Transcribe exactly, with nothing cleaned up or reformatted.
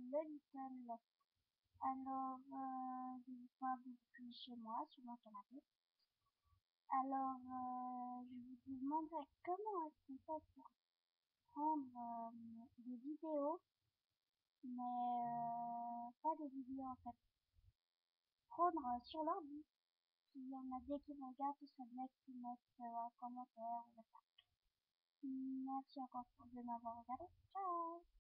le Little. Alors, euh, je vous parle depuis chez moi, sur mon canapé. Alors, euh, je vous demanderai comment est-ce qu'on fait pour prendre euh, des vidéos, mais euh, pas des vidéos en fait. Prendre euh, sur l'ordi. S'il y en a des qui me regardent, ce serait bien qu'ils mettent euh, un commentaire ou ça. Merci encore de m'avoir regardé. Ciao!